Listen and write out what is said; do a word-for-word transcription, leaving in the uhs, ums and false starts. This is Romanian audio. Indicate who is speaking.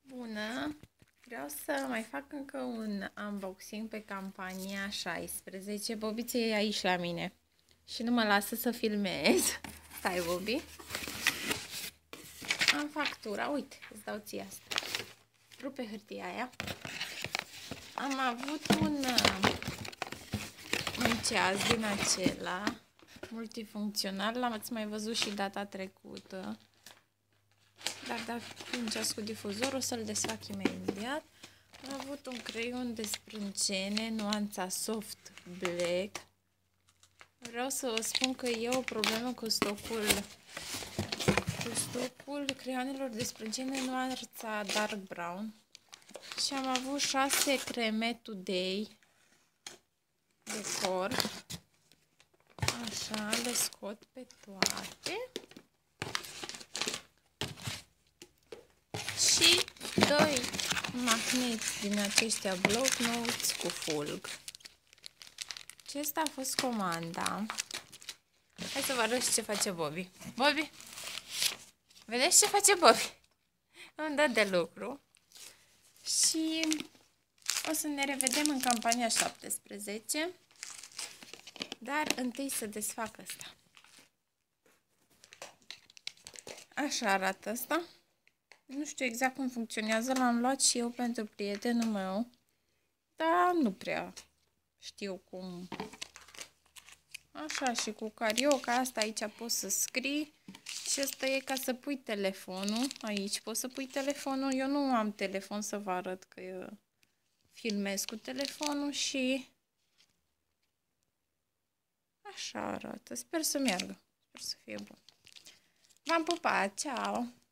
Speaker 1: Bună! Vreau să mai fac încă un unboxing pe campania șaisprezece. Bobiță e aici la mine și nu mă lasă să filmez. Stai, Bobi. Am factura. Uite, îți dau ție asta. Rupe hârtia aia. Am avut un, un ceas din acela multifuncțional. L-ați mai văzut și data trecută. Dar dacă un ceas cu difuzor, o să-l desfac imediat. Am avut un creion de sprâncene, nuanța Soft Black. Vreau să vă spun că e o problemă cu stocul cu stocul creionelor de sprâncene nuanța Dark Brown. Și am avut șase creme Today de corp. Așa, le scot pe toate. Și doi magneți din aceștia block notes cu fulg. Acesta a fost comanda. Hai să vă arăt ce face Bobby. Bobby! Vedeți ce face Bobby? Îmi dă de lucru. Și o să ne revedem în campania șaptesprezece. Dar întâi să desfac asta. Așa arată asta. Nu știu exact cum funcționează, l-am luat și eu pentru prietenul meu, dar nu prea știu cum. Așa, și cu carioca asta aici poți să scrii și asta e ca să pui telefonul. Aici poți să pui telefonul, eu nu am telefon să vă arăt că eu filmez cu telefonul și așa arată. Sper să meargă, sper să fie bun. V-am pupat, ceau!